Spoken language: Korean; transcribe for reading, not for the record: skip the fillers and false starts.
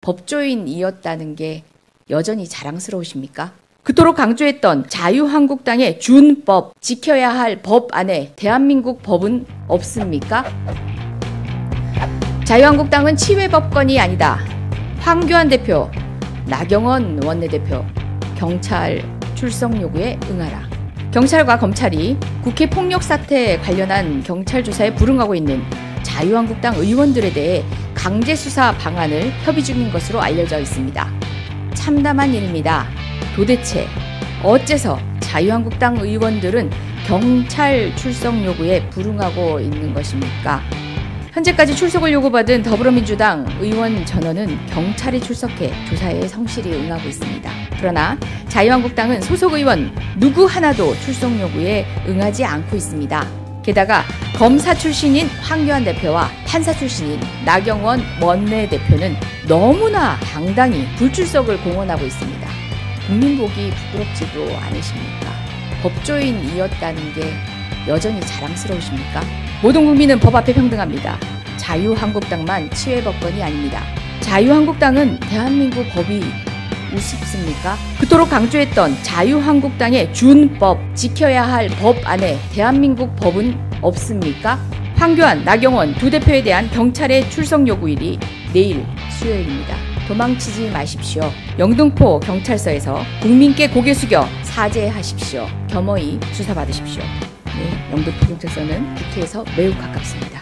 법조인이었다는 게 여전히 자랑스러우십니까? 그토록 강조했던 자유한국당의 준법, 지켜야 할 법 안에 대한민국 법은 없습니까? 자유한국당은 치외법권이 아니다. 황교안 대표, 나경원 원내대표, 경찰 출석 요구에 응하라. 경찰과 검찰이 국회 폭력 사태 관련한 경찰 조사에 불응하고 있는 자유한국당 의원들에 대해 강제 수사 방안을 협의 중인 것으로 알려져 있습니다. 참담한 일입니다. 도대체 어째서 자유한국당 의원들은 경찰 출석 요구에 불응하고 있는 것입니까? 현재까지 출석을 요구받은 더불어민주당 의원 전원은 경찰이 출석해 조사에 성실히 응하고 있습니다. 그러나 자유한국당은 소속 의원 누구 하나도 출석 요구에 응하지 않고 있습니다. 게다가 검사 출신인 황교안 대표와 판사 출신인 나경원 원내대표는 너무나 당당히 불출석을 공언하고 있습니다. 국민 보기 부끄럽지도 않으십니까? 법조인이었다는 게 여전히 자랑스러우십니까? 모든 국민은 법 앞에 평등합니다. 자유한국당만 치외법권이 아닙니다. 자유한국당은 대한민국 법이 우습습니까? 그토록 강조했던 자유한국당의 준법, 지켜야 할 법 안에 대한민국 법은 없습니까? 황교안, 나경원 두 대표에 대한 경찰의 출석 요구일이 내일 수요일입니다. 도망치지 마십시오. 영등포 경찰서에서 국민께 고개 숙여 사죄하십시오. 겸허히 수사받으십시오. 네, 영등포 경찰서는 국회에서 매우 가깝습니다.